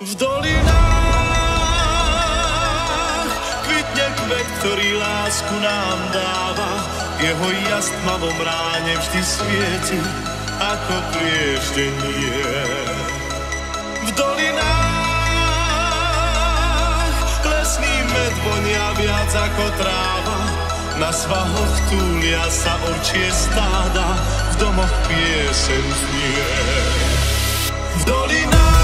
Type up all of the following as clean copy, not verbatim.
V dolinách kvitne kvet, ktorý lásku nám dáva. Jeho jas v tmavom ráne vždy svieti ako prieždenie. V dolinách lesný med vonia viac ako tráva. Na svahoch túlia sa ovčie stáda, v domoch pieseň znie. V dolinách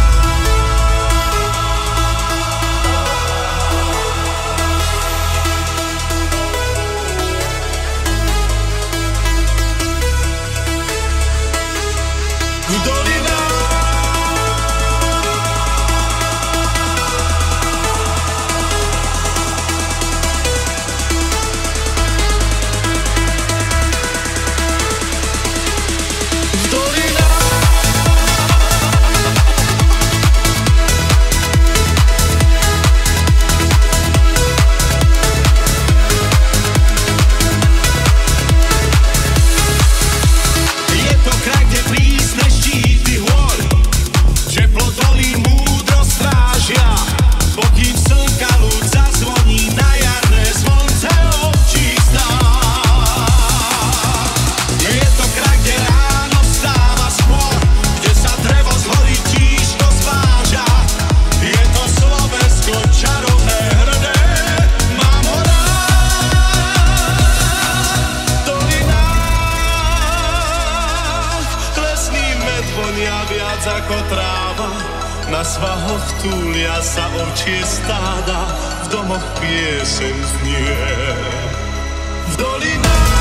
ako tráva, na svahoch túlia sa ovčie stáda, v domoch pieseň znie. V dolinách